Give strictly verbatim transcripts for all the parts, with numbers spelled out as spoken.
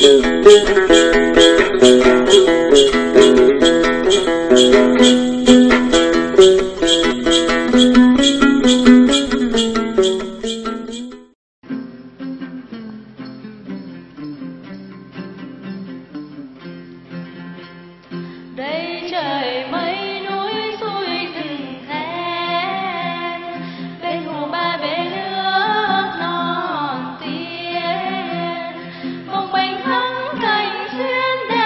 Đây trời mây núi xuôi rừng then, bên hồ ba bể nước non tiên, bồng bềnh thắng cảnh xuyên đêm.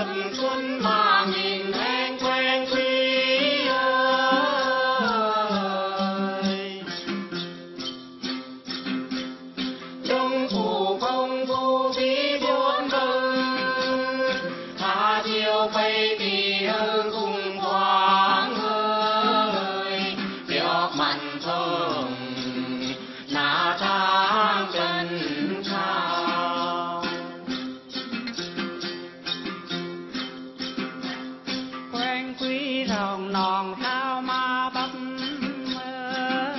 trầm xuân mà nhìn em quen quý ơi. Trong phủ không thu phí buồn bơ, hà chiều phây tì hơ cùng thoáng ơi. Tiệc mặn thơm nà trang chân trao. Quen quý rồng nòng sao ma bắp ơi.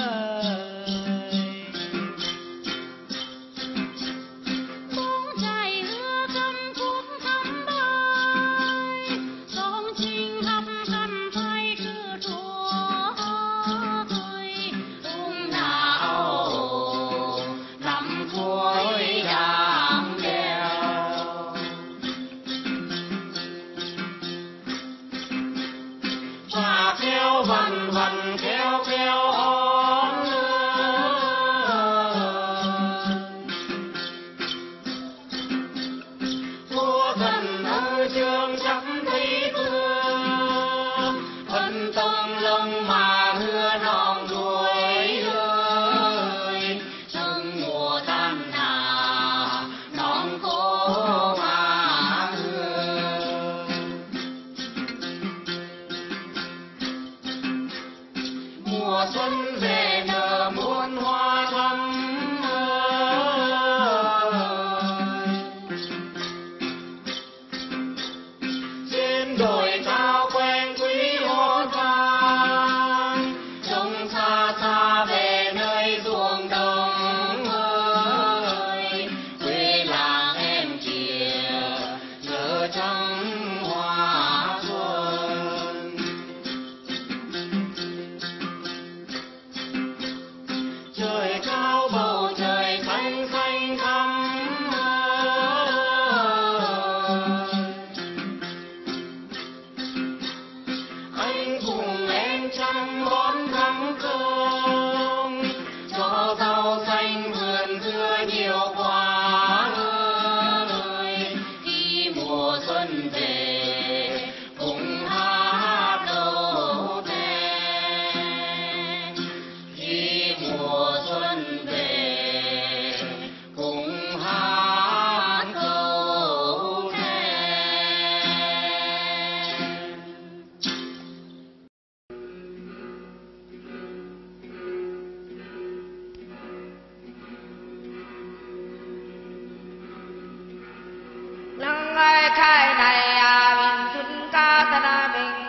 bóng chạy hứa căm khúc thắm bơi, sóng chinh hấp căm phai cứ chúa ơi. Ung Nào nằm cuối đàng đèo, và kéo vần vần kéo kéo ón vua thần ơi trương chắc thấy cưa, thân tông lông mà hưa non đuổi ơi. Sương mùa tan hà non cố mà hương, mùa xuân về nở muôn hoa thắm ơi. Trên đồi cao quen quý hôn vang, trông xa xa về nơi ruộng đồng ơi. Quê làng em kìa giờ trắng hoa xuân, trời cao bầu trời xanh xanh thắm ơi. Anh cùng em chăm bón thắm cơm, cho rau xanh vườn dưa nhiều quá ơi. Khi mùa xuân về cùng hát câu then, khi mùa xuân về cùng hát câu then. nâng ai khai này à mình xuân ca ta na mình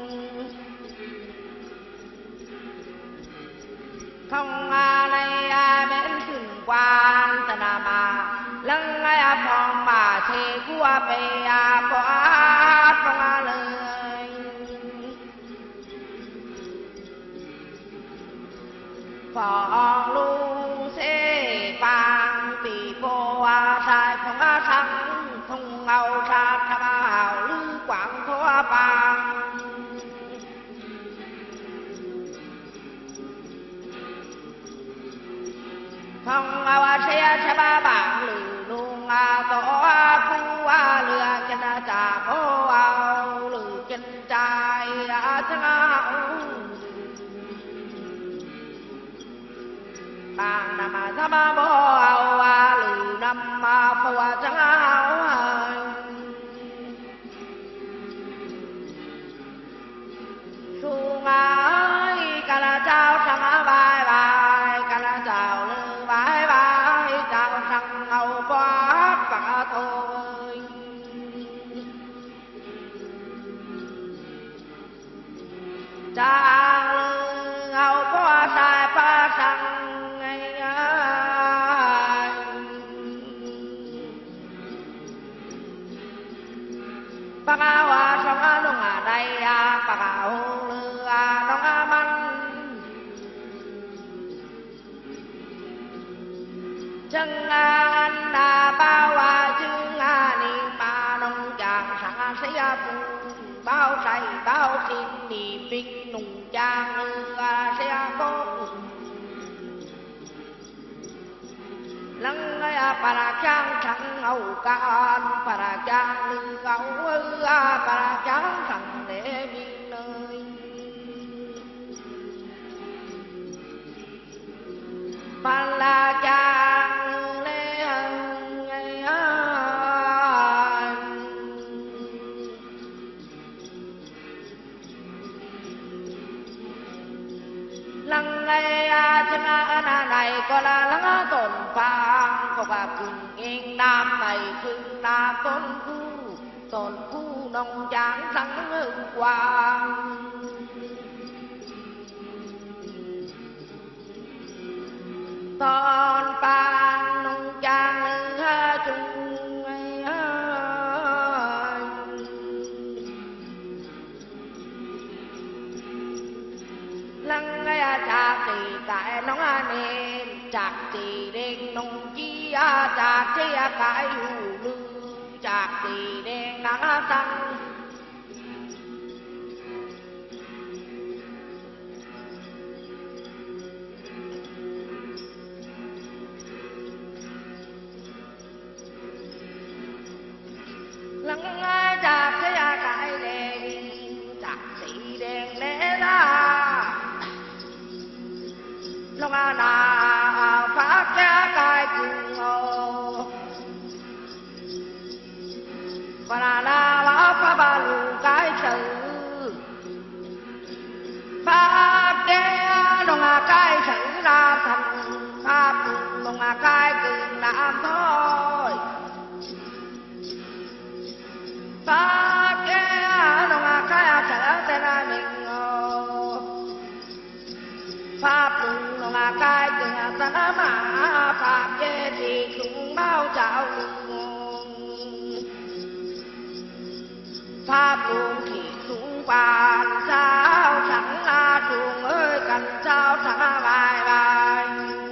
không à này à miễn xuân quan ta na mà lăng ai à phong mà thế của bề à quá phong à lời phong lu sẽ vang bị vô à sai phong à sang thông ngầu sa tham hào lư quảng thua vàng phong ngầu xe xe ba bảng lư luôn à tổ phu à lừa chân à trà bố ao lư chân trai à chân áo bàng nằm à sa ba bố ao à lư năm à phu à chân áo xuông ơi ca la chào sang á bài bài ca la chào lư bài bài chào sang ngầu quá và thôi chào lư ngầu quá sai pa sang ngày ơi pa ca hoa sang á nung à đây à pa ca hu lư à nong à man chân an à bao à chương à ni ma nong chàng sang à say à phu bao say bao xin ni pin nung chàng lư à say à cô lăng ai à bà là trang thẳng hậu can bà là trang lư gấu bà là trang thẳng để mình nơi bà là trang lê hằng ngày lăng ngày chân này có là lăng tổn phang có bà cùng yên nam mày phương nam tôn khu tôn khu nông tráng trắng hương quang tôn phang nông tráng chung lăng ngay chạc thì tại nóng nên chạc thì đen nông chi chạc thì cái hù lư chạc thì đen nắng trăng lăng ngay chạc thì cái đen chạc thì đen lẽ ra long à na phát ra cái cùng ô và là na lá phá ba lù cái sự phát ra long à cái sự ra thành pháp long à cái cùng làm thôi phát ra long à cái sự tên là mình pháp luận là cái tình ta đã mà pháp chế thì cũng bao trào pháp luận thì cũng bàn sao chẳng là chuồng ơi cần sao chẳng bài bài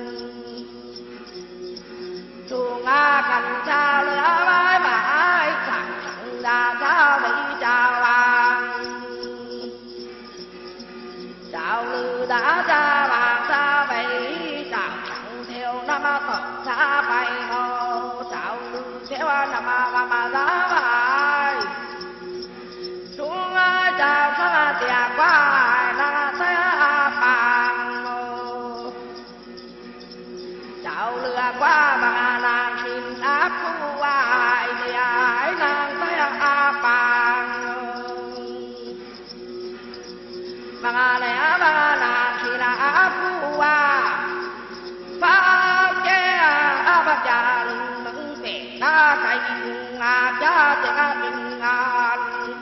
chuồng a cần sao lửa bài bài chẳng chẳng là sao để chào vàng chào lư đã ra vàng xa vậy chào chẳng theo năm tổng xa bay hồ chào lư theo năm mà mà giá bài xuống chào xa tiệc qua là xe bằng chào lừa qua mà nàng xin áp khu ai thì ai nàng xe bằng bằng lẽ bằng nàng thì là phu à pháp chế à bác cha lưng về ta cây à cha cha mình an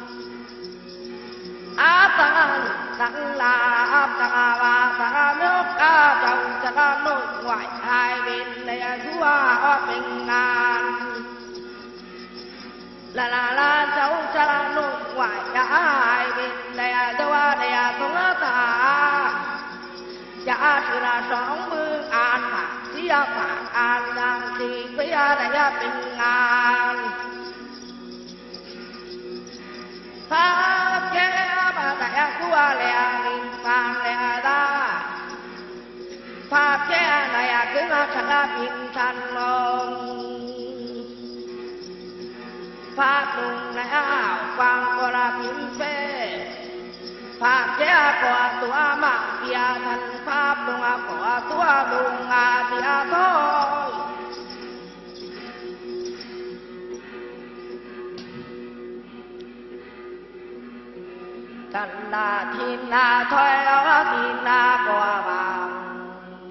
á ta tăng là áp ta và ta nước ta chồng ta nội ngoại hai bên này chúa ở bình an là là là cháu cha nội ngoại cả hai bên này cháu này sống ta cha thì là sống mương an mà xí phạt an đang thì với này bình an pháp chế bà đại của lẻ mình phàng lẻ ra pháp chế này cứ là chẳng bình thành lòng pháp luận này ảo quang của là bình phê pháp chế của tua mạng bia thành pháp luận của tua luận à bia thôi cần là thiên là thôi đó thiên là của vàng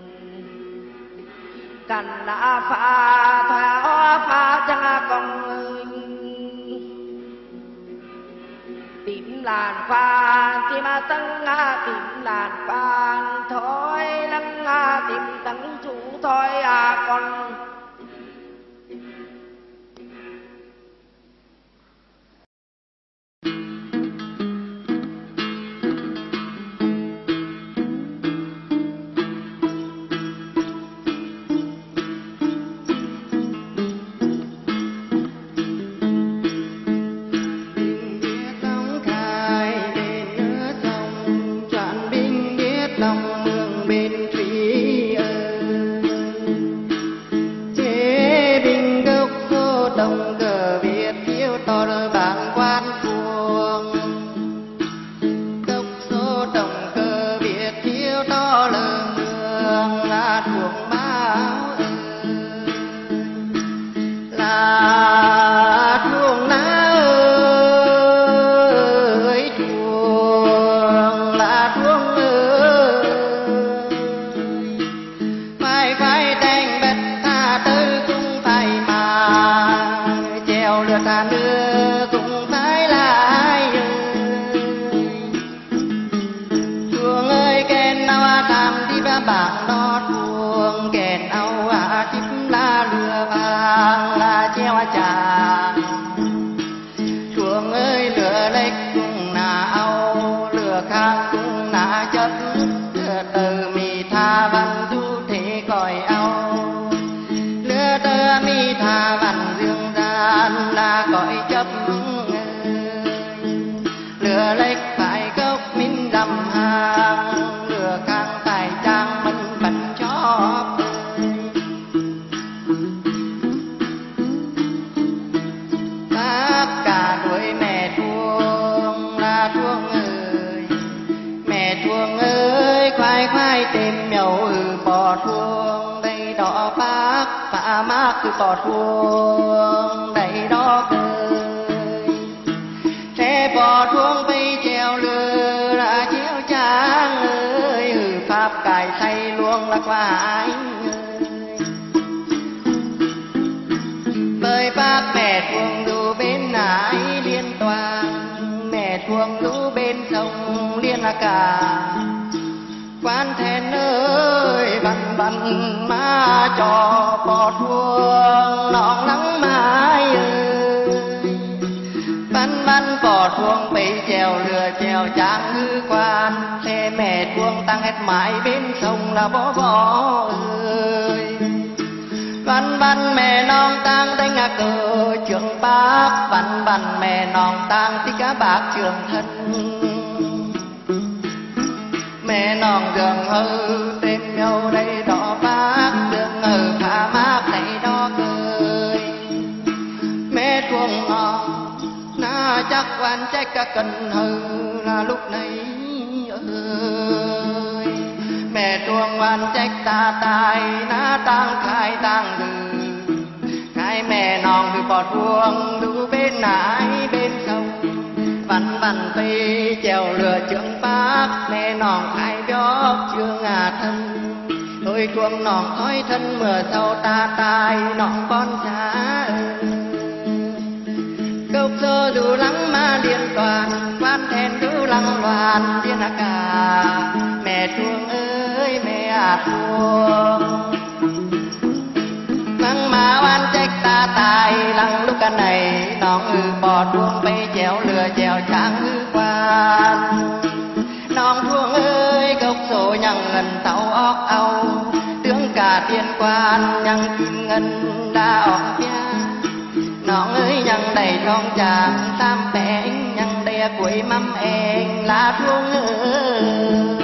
cần là pha thôi đó pha chẳng là con người tìm làn phan thì mà tăng tìm làn phan thôi lăng tìm tăng chủ thôi à con chế cá bạc nó thuông kèn âu à chip la lừa vàng là treo trà chuông ơi lửa lách cũng nà âu lửa khác cũng nà chất lửa từ mi tha văn du thế còi âu lửa tơ mi tha văn dương gian là cõi chấp lửa lách phải gốc minh đầm hàng lửa khang tài trang mình bắn chóp bác cả đuổi mẹ thuông là thuông ơi mẹ thuông ơi khoai khoai tìm nhậu ừ bò thuông đây đó bác phá mát cứ bò thuông đây đó cười trẻ bò thuông bay treo lừa là chiếu trang ơi ừ pháp cài say luôn là qua anh bởi bác mẹ thuông dù bên nải liên toàn mẹ thuông dù bên sông liên là cả quan thèn ơi bắn bắn má cho bò thuông nón nắng mai ơi bắn bắn bò thuông bị trèo lừa trèo trang ngư quan xe mẹ thuông tăng hết mãi bên sông là bó bó ơi bắn bắn mẹ non tăng đánh ngạc cờ trường bác bắn bắn mẹ non tăng tí cá bạc trường thân mẹ non đường hư tên nhau đây đó bác đường hư phá mát đây đó cười mẹ thuông non na chắc quan trách cả cần hư là lúc này ơi mẹ thuông quan trách ta tài na tăng khai tăng lừ khai mẹ non từ bò thuông đủ bên nải bên sông vằn vằn tây trèo lừa trường bác mẹ non khai gió chưa ngà thân đôi thuông non thói thân mưa sau ta tài non con xa cốc sơ dù lắng ma liên toàn quan thèn dù lăng loàn liên là cả mẹ thuông ơi mẹ à thuông lăng ma oan trách ta tài lăng lúc căn này non ư bò thuông bay trèo lừa trèo trang ư quan non thuông ơi cốc sổ nhằng ngần tàu óc âu tướng cả thiên quan nhằng kim ngân đa óc pia non ơi nhằng đầy thong chàng tam bẻn nhằng đầy cuối mắm em là thuông ơi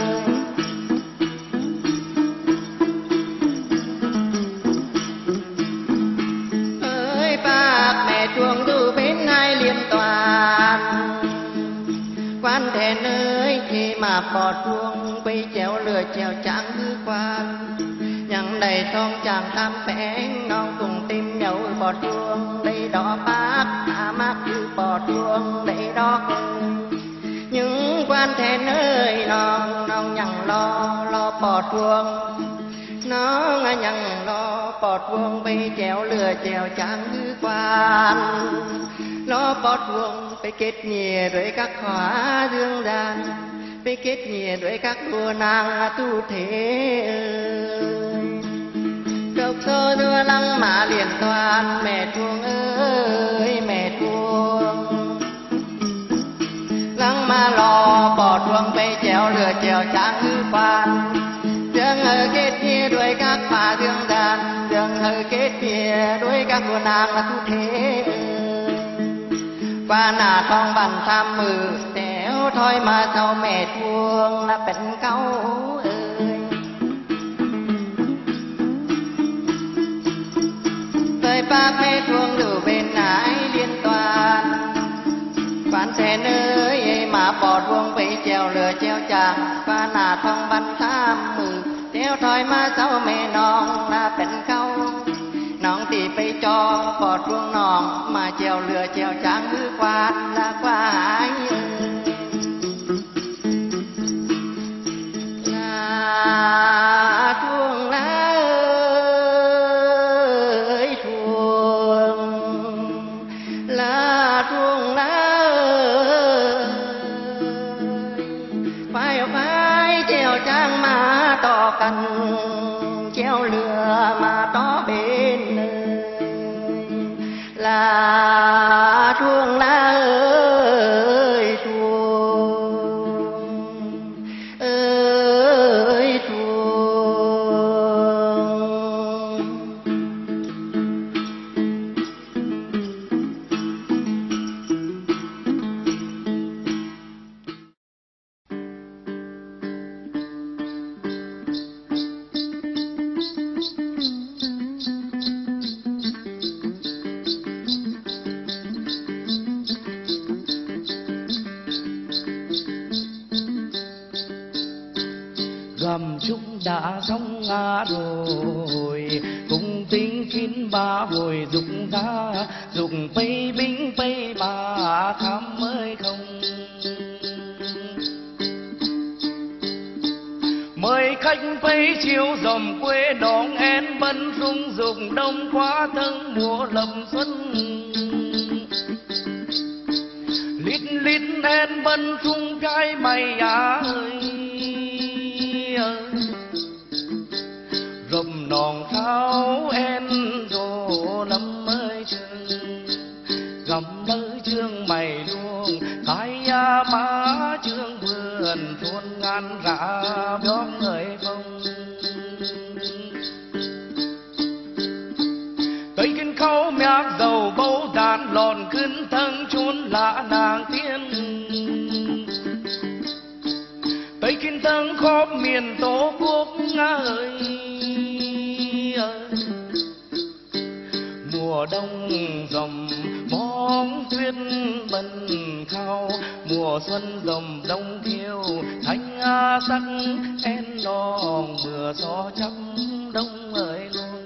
ơi bác mẹ thuông dù bên hai liên toàn quan thèn ơi khi mà bò thuông bay trèo lừa trèo trắng hư quan nhằng đầy thong chàng tam bẻn non cùng tim nhậu bò thuông đây đó bác à mát như bò thuông đây đó những quan thèn ơi non non nhằng lo lo bò thuông nó nhằng lo bò thuông bay trèo lừa trèo trắng hư quan lo bò thuông bay kết nhìa với các khóa dương gian bay kết nhìa với các đua nàng tu thế ơi cốc sơ đưa lăng mà liền toàn mẹ thuông ơi mẹ thuông lăng mà lo bò thuông bay trèo lừa trèo trắng hư quan dương hơi kết nhìa đuôi các phá dương gian dương hơi kết nhìa đuôi các đua nàng là tu thế qua nà thong bàn tham mừ téo thôi mà sao mẹ thuông là bệnh câu ơi tới bác mẹ thuông đủ bên nải liên toàn quan thèn ơi mà bò thuông bị trèo lừa trèo chàng qua nà thong bàn tham mừ téo thôi mà sao mẹ non là bệnh câu non thì phải cho bò thuông non mà trèo lừa trèo trắng hư quan là qua ai là thuông lá ơi thuông là thuông lá ơi phải phải trèo trắng mà to có cành treo lửa mà to bên là chuông lá ơi chuông ơi chuông. Gầm chúng đã xong ngã rồi, cùng tính kín ba hồi dục ra, dục bay binh bay mà khám mới không. Mời khách bay chiếu dòng quê đón én bân rung dùng đông quá thân mùa lầm xuân. Lít lít én bân rung cái mày à ơi, rồng nòng tháo en rồ lắm ơi trường, gầm nơi chương mày luôn cái ya má chương vườn thôn ngàn rạ béo người không. Tây kinh khâu miác dầu bấu đàn lònขึ้นthân chốn lạ nàng tiên. Tây kinh thân khóp miền tổ quốc ơi, mùa đông dòng bóng tuyết bần khao, mùa xuân dòng đông thiêu thanh sắc en nòng mưa gió chắp đông ơi luôn.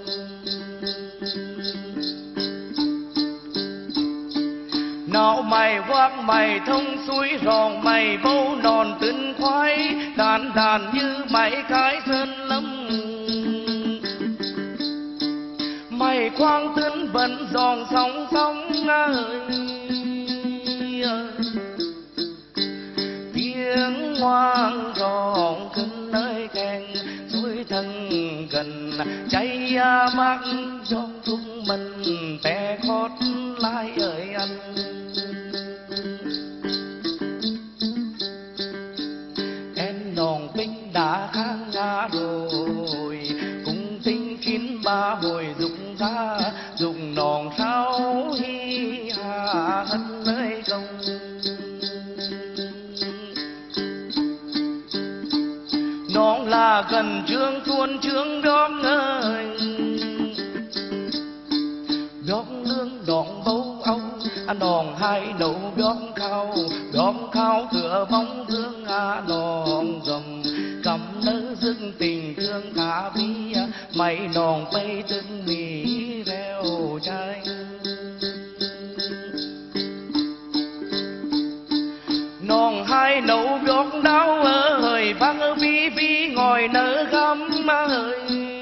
Nào mày vác mày thông suối ròn mày bấu nòn tưng khoái, đàn đàn như mày cái sơn lâm. Mày khoang tấn bận dòng sóng sóng ơi, tiếng hoang ròngขึ้นnơi kèn suối thân gần cháy mắt trong chúng mình té khót lại ơi anh. Em nòng binh đã kháng ngã rồi, cùng tinh kín ba hồi dục ra, dùng nòng sao hi hà hân nơi công. Nòng là gần trương tuôn trương đón ơi, đón lương đón bấu ông, anh nòng hai đầu đón khao, đón khao tựa bóng thương à nòng gầm cầm nỡ dưng tình thương thả bi, mày nòng bay từng mì reo trai. Nòng hai nấu đốt đau ơi, vang ơ bi bi ngồi nở gấm ơi,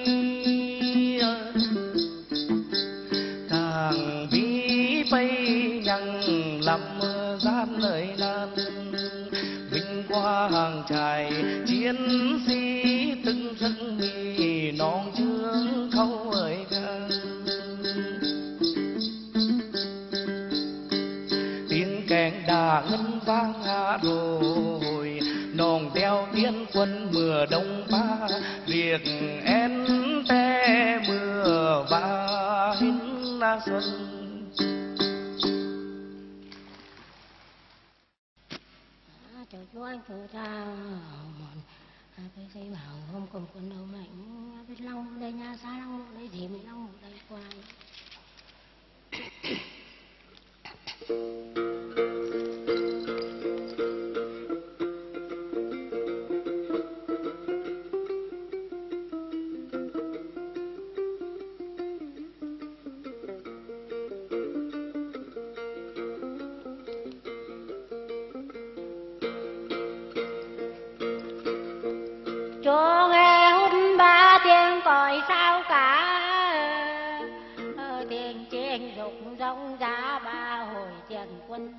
càng bi bay nhằng lắm gian lời nan. Vinh qua hàng trài chiến sĩ từng thân mì non trương khâu ơi ca. Tiếng kèn đà ngân vang hạ rồi, nòng đeo tiến quân mưa đông ba, việc én te mưa và hín xuân. Trời chúa anh phụ ta cái cây bảo hôm cùng quân đầu mạnh biết long đây nha xa long đây thì mình long đây quay. Cho nghe hút ba tiếng còi sao cả, tiếng chiêng rục rống giá ba hồi tiền quân.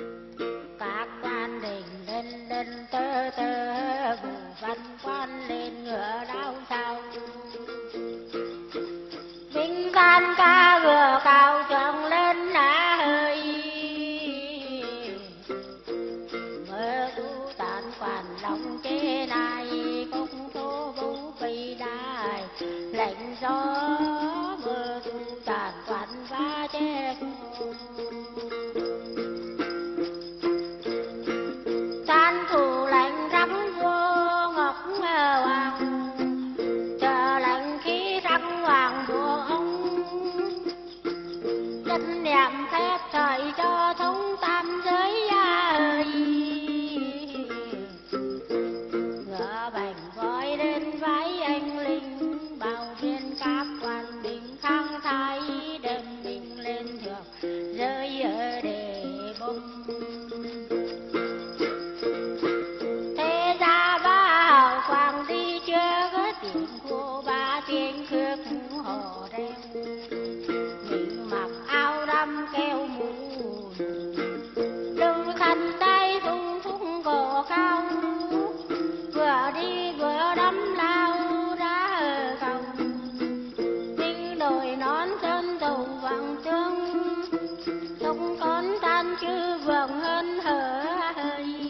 Các quan đình lên lên tơ tơ, vụ văn quan lên tam ca vừa cao tròn lên lá hơi mơ tu tàn quản lòng chế này công thô vũ phi đài lệnh gió mơ tu tàn quản phá chế san thủ lệnh răng vô ngọc hoàng chờ lệnh khí răng hoàng vua ông chân niệm phép thời cho thống tam giới ơi ngựa bành voi lên váy anh linh bao viên các quan bình khang thái đêm mình lên thượng rơi ở đề bông thế ra ba hào quang đi chưa có tiếng của ba tiếng khước hò reo mình mặc áo đâm keo mù lưng khăn tay tung thung cổ cao vừa đi vừa đắm lao ra ở cầu mình đổi nón chân đầu vàng tương không con tan chứ vượng hơn hở hơi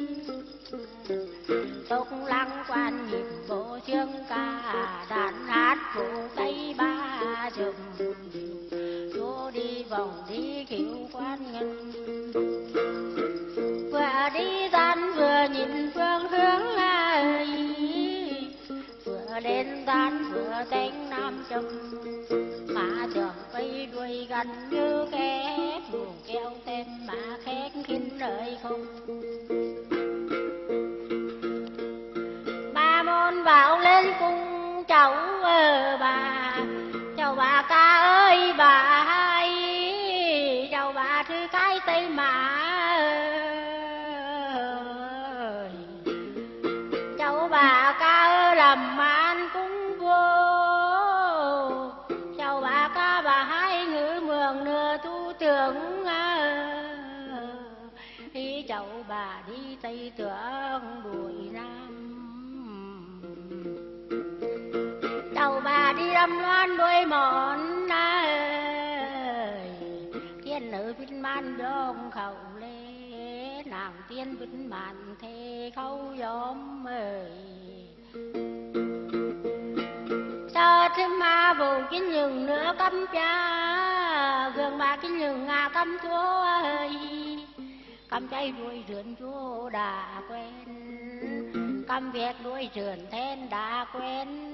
tộc lăng quan nhịp bộ chương ca đàn hát phụ cây ba chùm vô đi vòng đi kiểu quan ngân vừa đi gian vừa nhìn phương hướng ai vừa lên gian vừa cánh nam châm mà tưởng cây đuôi gần như kép buồn kéo thêm mà khét khinh đời không ba môn vào lên cung cháu ơ bà cháu bà ca ơi bà hai cháu bà thư cái tây mà ơi cháu bà ca ơ làm man cũng vô cháu bà ca bà hai ngữ mường nửa tu tưởng ý cháu bà đi tây tưởng đuổi nam cháu bà đi đâm loan đuôi mòn ơi tiên nữ vinh man dông khẩu lê nàng tiên vinh man thê khâu gióm ơi cho thêm ma bù kính nhường nữa cấm cha gương ba kính nhường ngà cấm chúa ơi cấm cháy đuôi rượn chúa đã quen cấm việc đuôi rượn then đã quen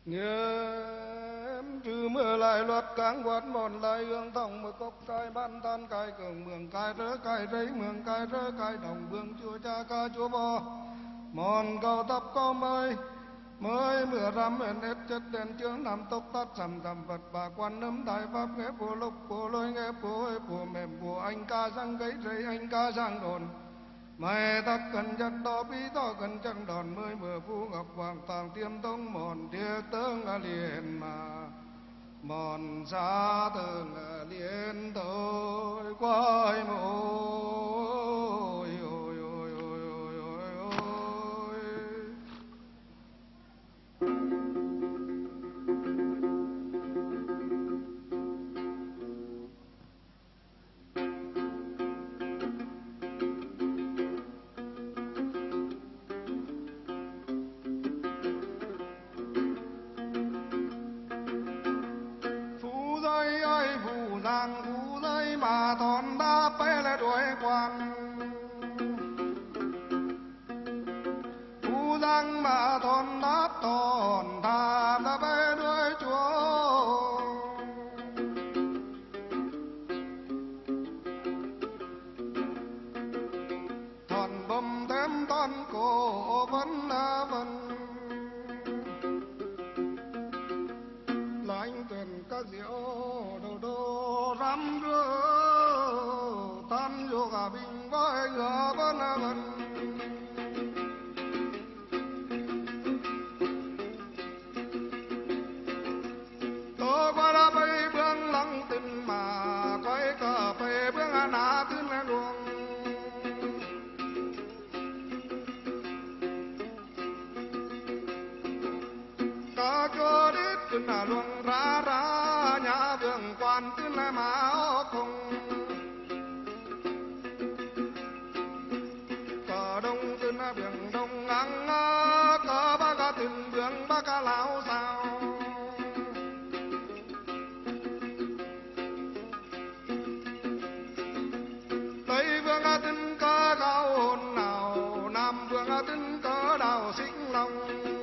nghiêm trừ mưa lại luật cáng quạt mòn lại hương thông một cốc cai ban tan cai cường mường cai rớ cai rấy mường cai rớ cai đồng vương chúa cha ca chúa bò mòn cầu tập có mới mới mưa rắm hẹn hết chất đèn chương nằm tốc tắt sầm sầm vật bà quan nấm đại pháp nghe phù lục phù lôi nghe phù ơi phù mềm phù anh ca sang gấy rây anh ca sang đồn mày tắc cần chất to bí to cần chân đòn mới mưa phu ngọc hoàng tàng tiêm tông mòn thiê tương là liền mà mòn xa tương là liền tôi quay môi ôi ôi ôi ôi ôi ôi nàng phù giới mà thon đá bê lê đuổi quan phù giang mà thon đá thon thà đá bê đuổi chúa thon bầm thêm thon cổ vẫn là vẫn là anh tuyển các diệu đồ đồ rắm rơ tan vô cả bình với ngựa vẫn là vẫn tôi qua đã bay bước lăng tình mà quay cờ bay bước à nà tin là luồng ta cho đít tin là luồng ra ra nhà vườn quan tin là máu không cờ đông tin là biển đông nắng cờ ba ca tin vườn ba ca lão sao tây vương tin cờ cao hồn nào nam vương tin cờ đào sinh long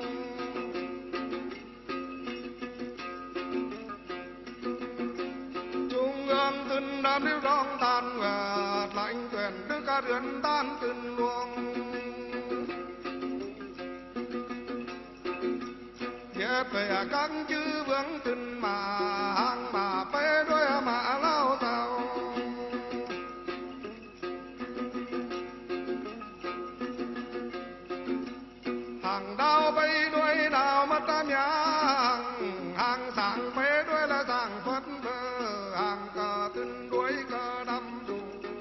tin đàn điếu đong tan ngờ lạnh tuyển đức ca rượn tan tin luông ghép về các chữ vương tin mà hàng mà phê đôi mà lao sao hàng đao bay đuôi đào mất tam nhang hàng sáng phê đuôi là sáng phất vơ hàng cờ tin đuôi cờ đâm đủ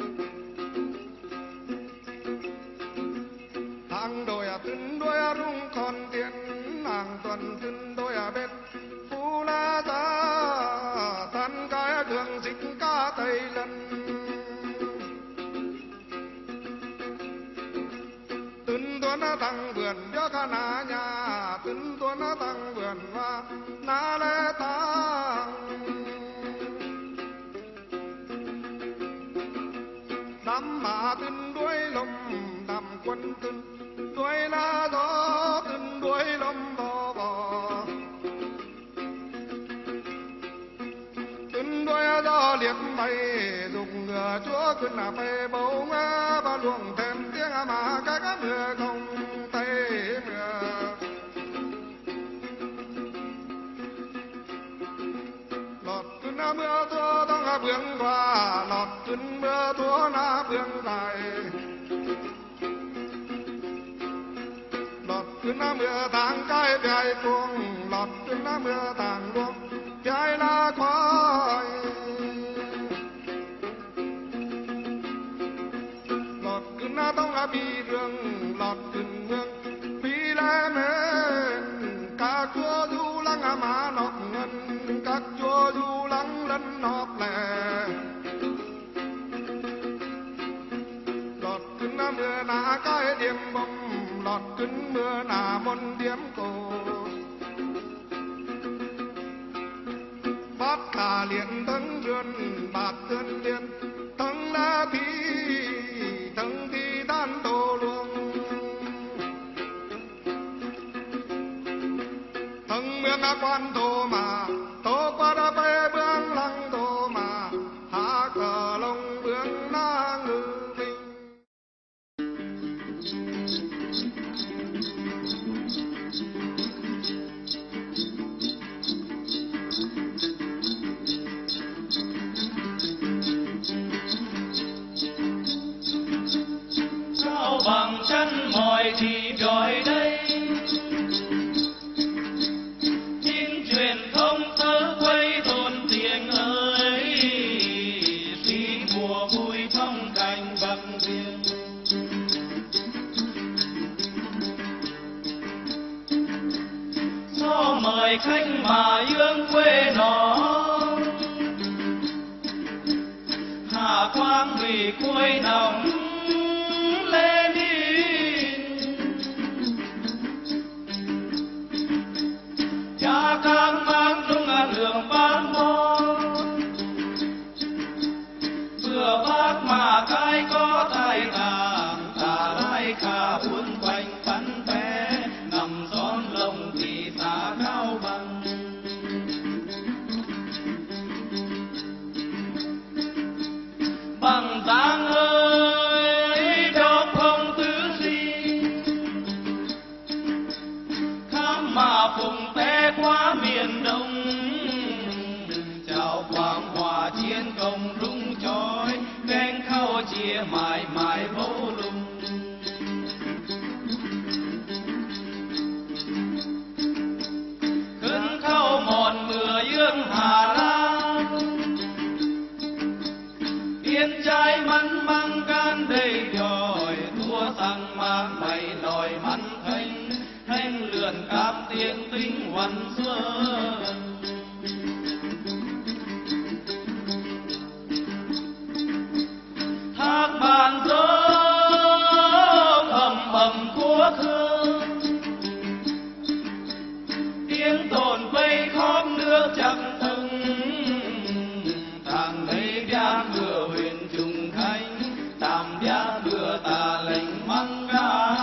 hàng đôi à tin đuôi à rung còn tiền hàng tuần tin đuôi à bên phu la ta thân cái đường dịch ca tây lần tin tuần à thằng vườn cho ca na nhà tin tuần à thằng vườn và na lê tang đắm mà tin đuôi lồng đầm quân tin đuôi lá gió tin đuôi lồng bò bò tin đuôi gió liệp bay dùng ngựa chúaขึ้นlà bay bầu ngã ba luồng thêm tiếng mà cái cá mưa không tay mưa lọtขึ้นlà mưa thuaต้องlà bước qua lọtขึ้นmưa thua là bước dài lọtขึ้นlà mưa tháng cái dài cuồng lọtขึ้นlà mưa tháng luông dài là khoai lọtขึ้นlàต้องlà bi rừng lọtขึ้นเมืองbi la mến các chúa du lăng mà nọt ngân các chúa du lăng lân nọt lẻ lọtขึ้นlà mưa nà cái điềm bông lọtขึ้นmưa nà môn điếm cổ bát cả liền thân vườn bát thân liền thân la thi thân thi tan tô luông thân เมืองอาควันโทมาโตกว่าระเบเบื้องหลังโทมาหากะลงเบื้องหน้าเงือมิง sao bằng chân mọi thì đòi đây chính truyền không thơ quay tồn tiền ơi xí mùa vui phong cảnh bằng riêng sao mời khách mà dương quê nó hà quang vì cuối nồng càng mang trong ngàn đường bán mô vừa bác mà cái có tài tàng tà lai khả buôn quanh bắn bé nằm xón lồng thì tà cao bằng bằng giang ơi đọc không tứ gì khám mà phùng té qua miền đông chào quang hòa chiến công rung chói cánh khao chia mãi mãi vô lung khấn khao mòn mưa dương hà lan yên trai mắn mang can đầy đòi thua sang mang mày lòi mắn thanh thanh lượn cáp tiếng tinh hoan xuân thác bàn gió ầm ầm của khương tiếng tồn vây khóp nước chẳng từng thằng ấy đã vừa huyền trùng khánh tam đã vừa tà lệnh măng ga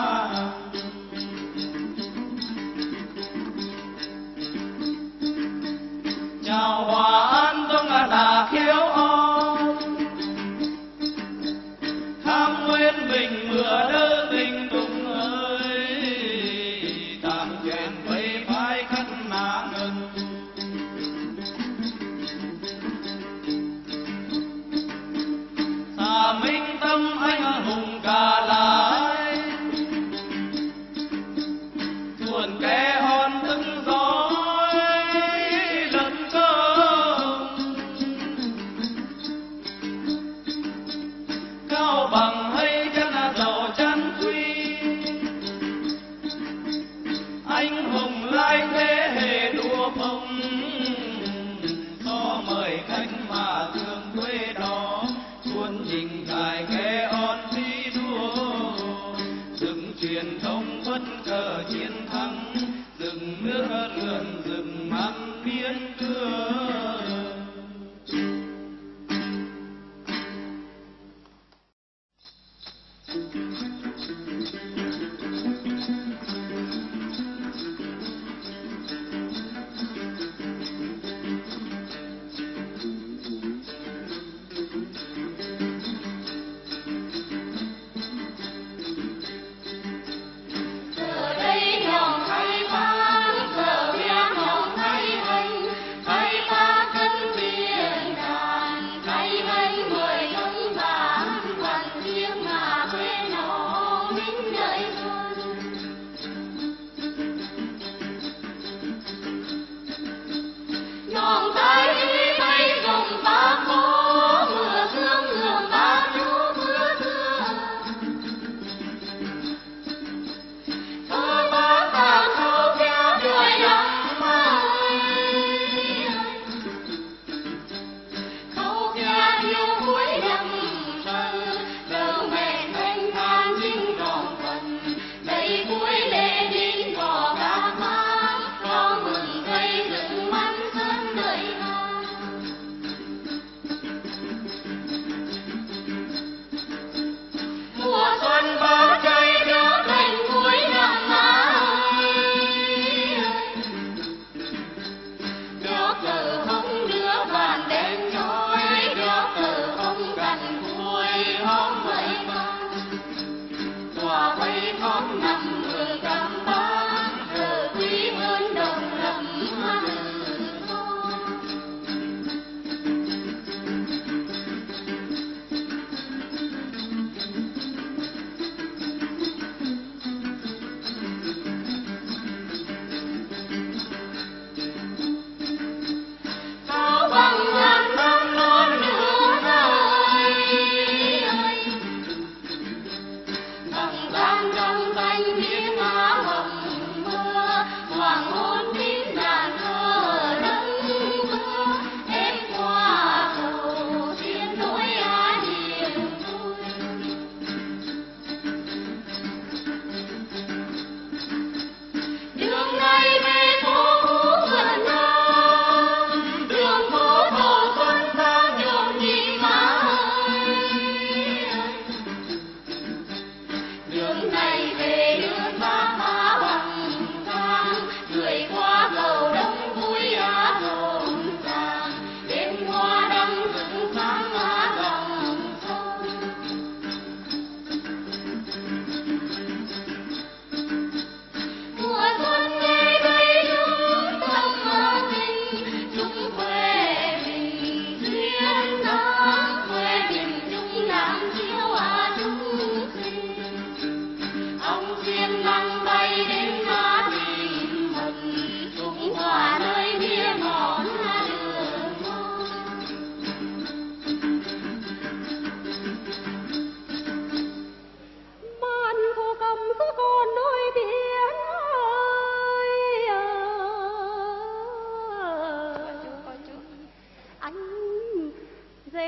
chào hòa an trong ngà đà khiếu on tham nguyên bình mưa đỡ tình tùng ơi tạm chuyện vây phái khăn nà ngân xà minh tâm anh hùng cả lại thuần kẻ hòn tức gió bằng hay chân giàu chân quy anh hùng lai thế hệ đua phong do mời khách mà thương quê đó xuân trình cài khe on thi đua dựng truyền thống bất cờ chiến thắng dựng nước lượn dựng mang biên cương. Hãy subscribe cho kênh Ghiền Mì Gõ để không bỏ lỡ những video hấp dẫn.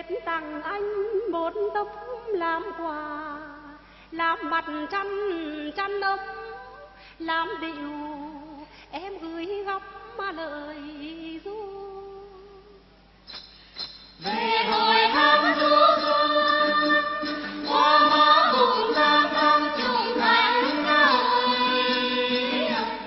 kết tặng anh một tấm làm quà, làm mặt chăn chăn ấm làm điệu em gửi gắm mà lời ru. Về hồi hát ru hoa má cùng sang thăm chung cánh ơi,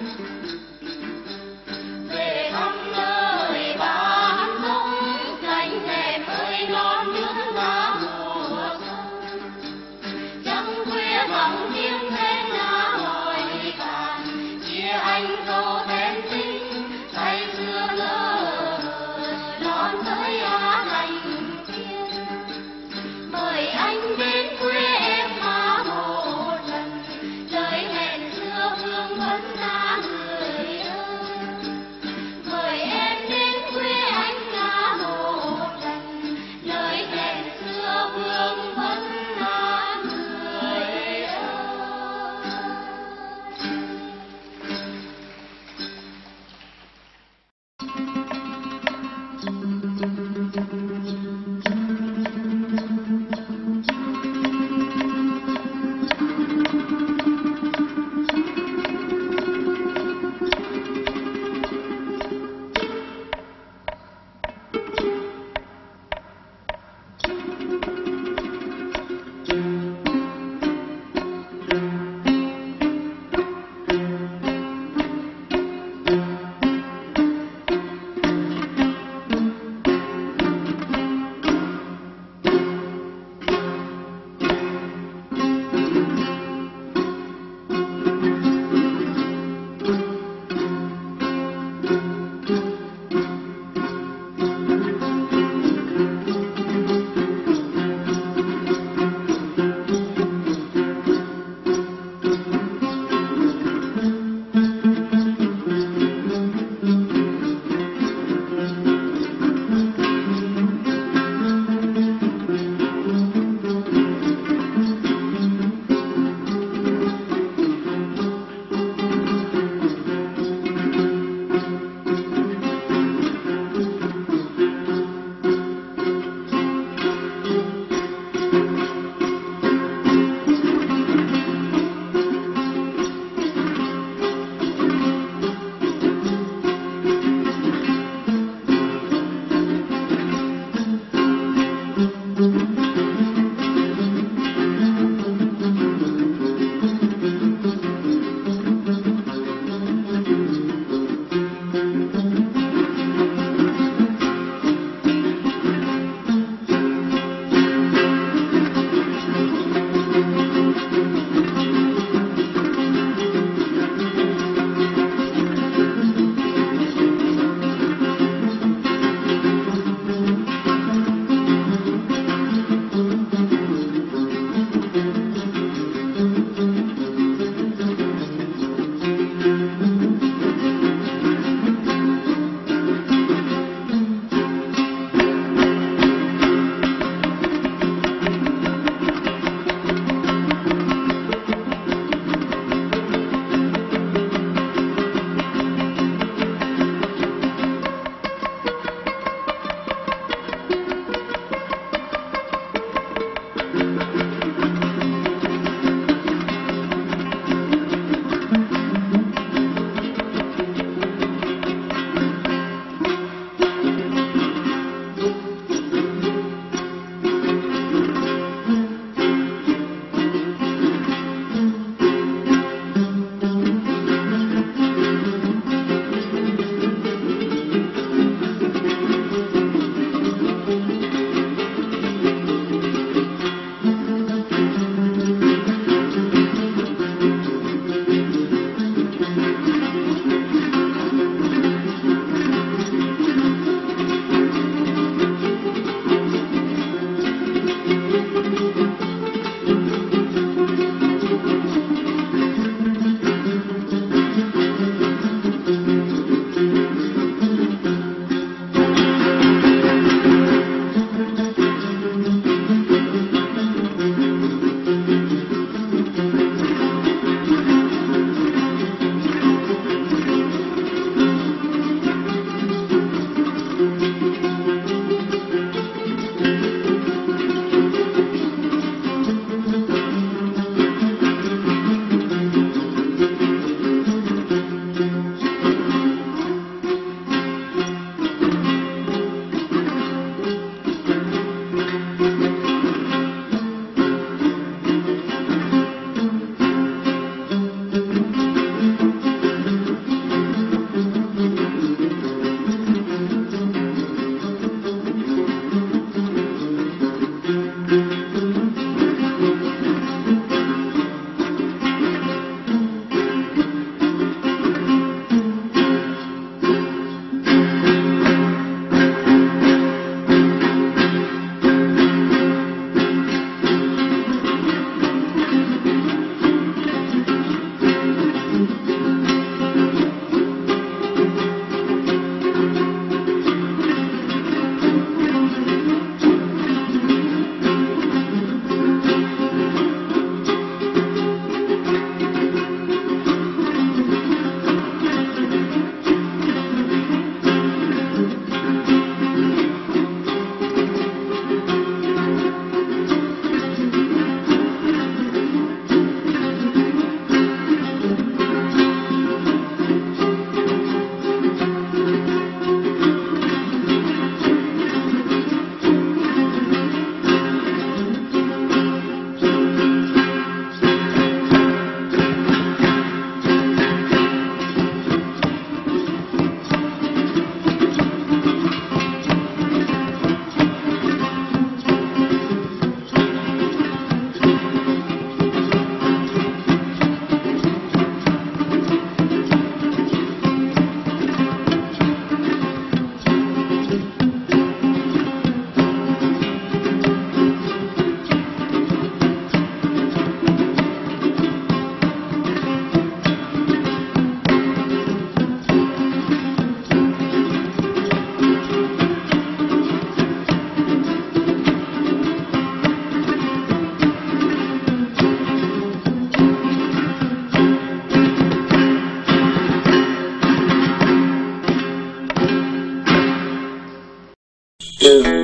về thăm nơi bán sông cánh em ơi non nước lá mùa xuân, trăng khuya vắng tiếng thét lá hỏi bàn chia anh câu thén xinh say xưa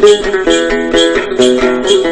Thank you.